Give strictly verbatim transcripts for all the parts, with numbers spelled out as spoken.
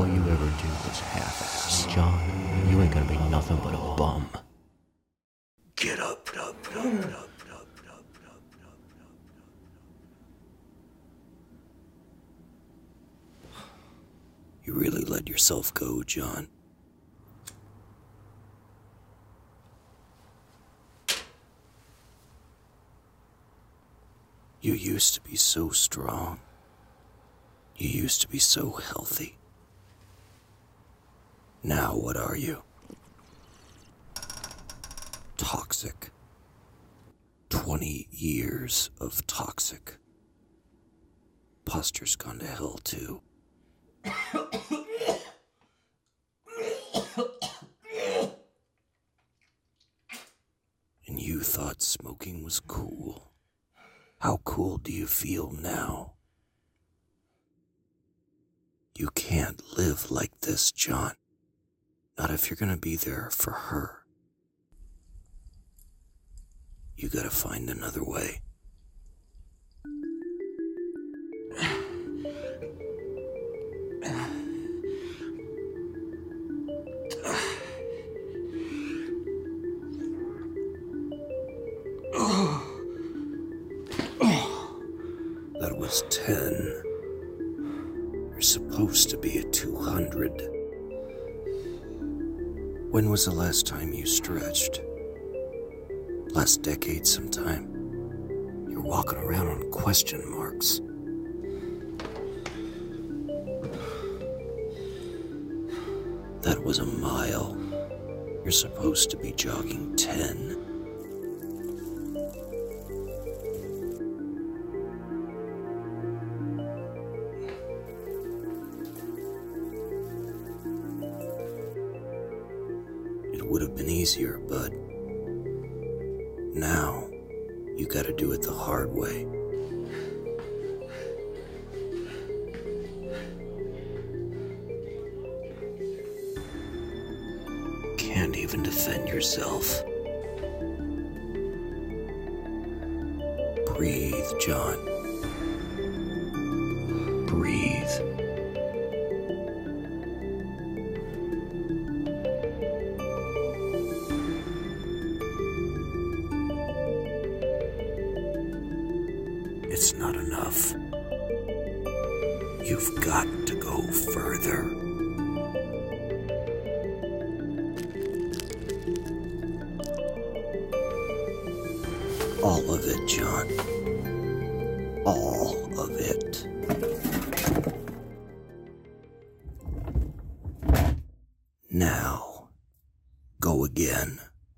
all you ever do is half-ass. John, you ain't gonna be nothing but a bum. Get up, up, up, up, up, up, up, up, up. You really let yourself go, John. You used to be so strong. You used to be so healthy. Now what are you? Toxic. Twenty years of toxic. Posture's gone to hell too. And you thought smoking was cool. How cool do you feel now? You can't live like this, John. Not if you're gonna be there for her. You gotta find another way. That was ten. You're supposed to be at two hundred. When was the last time you stretched? Last decade sometime. You're walking around on question marks. That was a mile. You're supposed to be jogging ten. It would have been easier, but now you gotta do it the hard way. Can't even defend yourself. Breathe, John. Breathe. It's not enough. You've got to go further. All of it, John. All of it. Now, go again.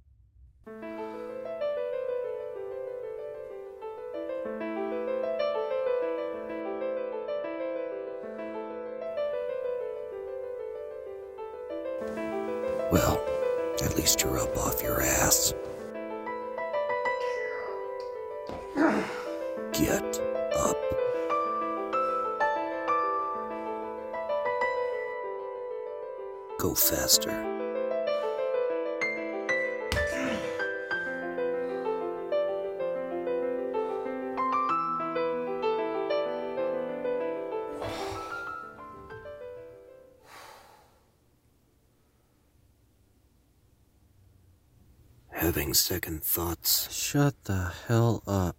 Well, at least you're up off your ass. Get up. Go faster. Having second thoughts? Shut the hell up.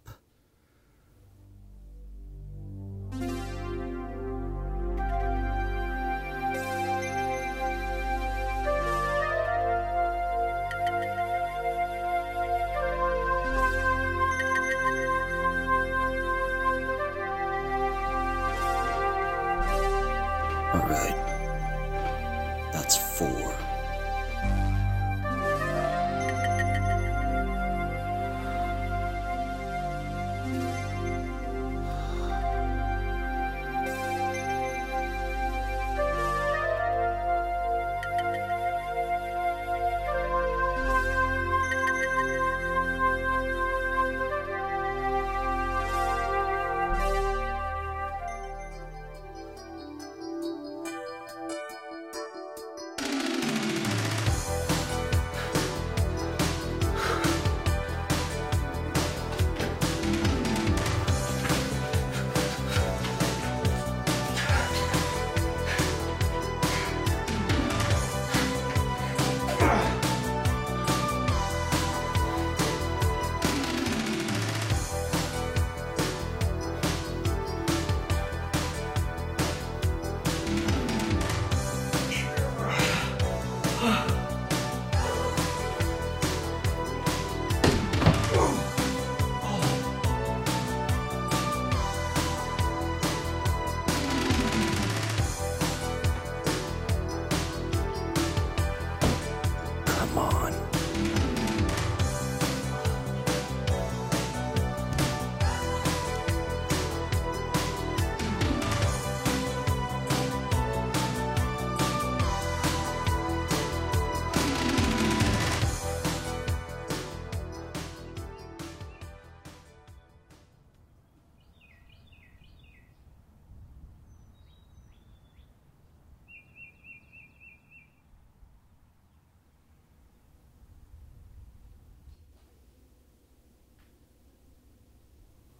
All right. That's four.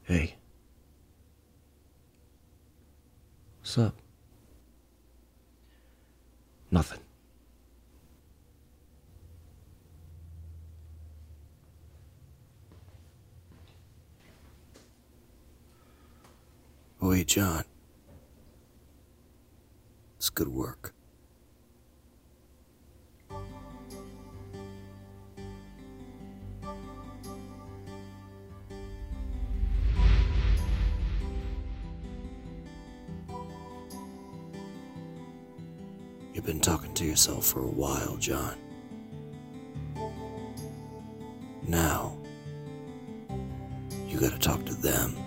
Hey. What's up? Nothing. Oi, John. It's good work. You've been talking to yourself for a while, John. Now, you gotta talk to them.